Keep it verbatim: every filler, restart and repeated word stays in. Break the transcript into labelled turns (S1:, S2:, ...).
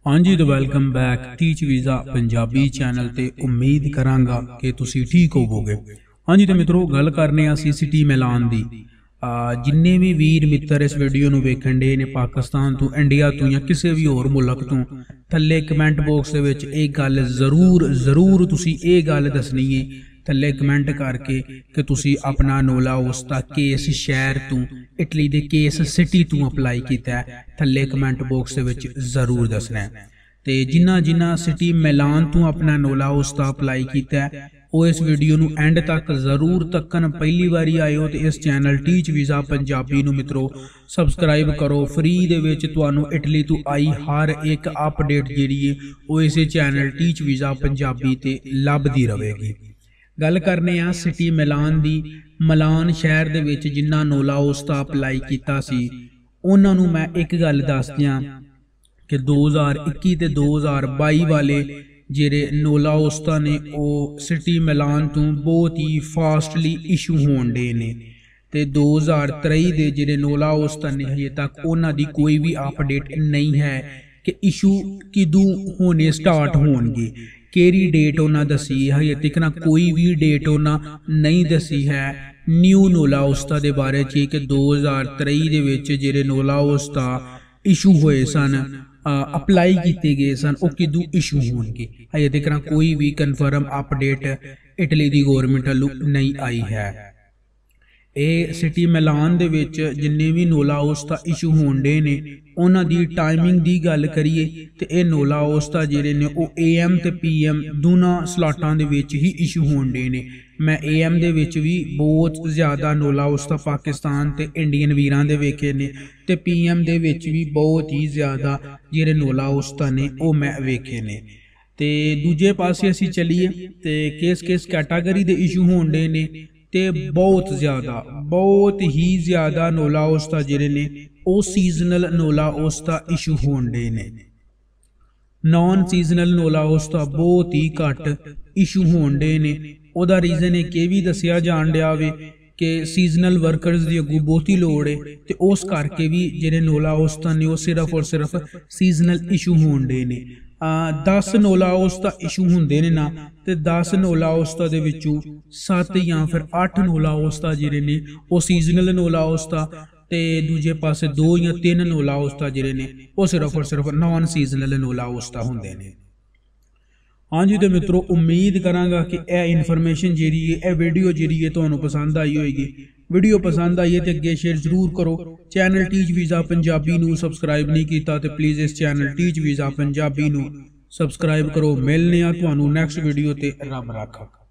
S1: हाँ जी तो welcome back Teach Visa Punjabi channel ते उम्मीद करांगा कि तुसी ठीक होवोगे। हाँ जी तो मित्रों गल करने आ सिटी मिलान दी। जिन्ने भी वीर मित्र इस वीडियो नू वेखण डे ने पाकिस्तान तो इंडिया तो या किसी भी होर मुल्क तो थल्ले कमेंट बॉक्स दे विच एक गल जरूर जरूर तुसी ये गल दसनी है थल्ले कमेंट करके कि तुसी अपना नोला उसका केस शहर तू इटली दे केस सिटी तू अपलाई किया है थल्ले कमेंट बॉक्स दे विच जरूर दसना है। ते जिन्ना जिन्ना सिटी मिलान तू अपना नोला उसका अपलाई किया है वो इस वीडियो नू एंड तक जरूर तकन। पहली बारी आए हो तो इस चैनल टीच वीज़ा पंजाबी नू मित्रों सबसक्राइब करो। फ्री दे विच तुहानू इटली तो आई हर एक अपडेट जिहड़ी है वो इस चैनल टीच वीज़ा पंजाबी ते लभदी रहेगी। गल करने आ सिटी मिलान दी। मिलान शहर दे विच जिन्ना नोला उसका अपलाई किया सी उन्हां नू मैं एक गल दस दियां कि दो हज़ार इक्की ते दो हज़ार बाई वाले जेरे नोला उस्ता ने वो सिटी मिलान तो बहुत ही फास्टली इशू होण डे ने ते दो हज़ार तेई दे जेरे नोला उस्ता ने हजे तक उन्हां दी कोई भी अपडेट नहीं है कि इशू किदों होने स्टार्ट होणगे, केरी डेट उन्हां दसी है। हजे तक ना कोई भी डेट उन्हां नहीं दसी है न्यू नोला उस्ता दे बारे च कि दो हज़ार तेई दे विच जेरे नोला उस्ता इशू होए सन अपलाई किए गए सन वो किदों इशू होणगे। हजे तक ना कोई भी कन्फर्म अपडेट इटली दी गौरमेंट वालों नहीं आई है। ए सिटी मिलान दे विच जिन्ने भी नोला उस्ता इशू होण डे ने उन्हां दी टाइमिंग दी गल करिए ते ए नोला उस्ता जेरे ने ओ ए एम ते पी एम दोनों स्लॉटां दे विच ही इशू होण डे ने। मैं ए एम दे विच भी बहुत ज़्यादा नोला उस्ता पाकिस्तान ते इंडियन वीरां दे वेखे ने ते पी एम दे विच भी बहुत ही ज़्यादा जेरे नोला उस्ता ने ओ मैं वेखे ने। ते दूजे पासे असी चलीए ते किस किस कैटागरी दे इशू होण डे ने ते बहुत ज़्यादा बहुत ही ज़्यादा नोला उस्ता जेरे ने ओ सीजनल नोला उस्ता इशू होण डे ने। नॉन सीजनल नोला उस्ता बहुत ही घट इशू होण डे ने। ओदा रीजन है कि भी दसिया जान दिया वे कि सीजनल वर्करस की अगू बहुती लोड़ है ते उस करके भी जेरे नोला उस्ता ने वो सिर्फ और सिर्फ सीजनल इशू होण डे ने। दस नोला उस्ता इशू होंदे ने ना ते दस नोला उस्ता दे विचों सत्त या फिर अठ नोला उस्ता जेरे ने वो सीजनल नोला उस्ता ते दूजे पासे दो या तीन नोला उस्ता जेरे ने वो सिर्फ और सिर्फ नॉन सीजनल नोला उस्ता होंदे ने। हाँ जी तो मित्रों उम्मीद करांगा कि यह इन्फॉर्मेशन जी है यह वीडियो जी है तो पसंद आई होगी। वीडियो पसंद आई है तो अगे शेयर जरूर करो। चैनल टीच वीज़ा पंजाबी नू सबसक्राइब नहीं किया तो प्लीज़ इस चैनल टीच वीज़ा पंजाबी नू सबसक्राइब करो। मिलने आ तुहानू नैक्सट वीडियो ते रब रखा।